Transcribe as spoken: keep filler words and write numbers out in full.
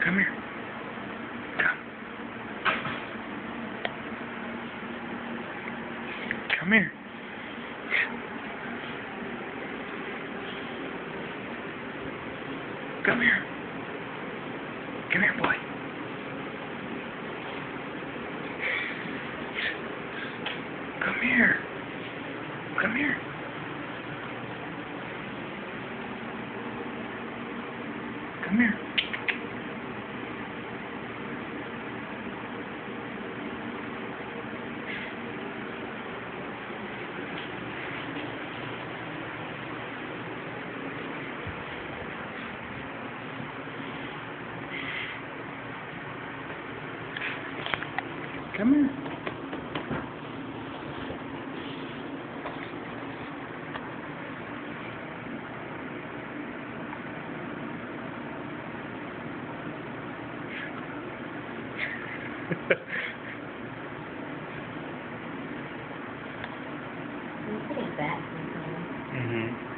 Come here. Come. Come here. Come here. Come here, boy. Come here. Come here. Come here. Come here. You're pretty fat sometimes. Mm-hmm.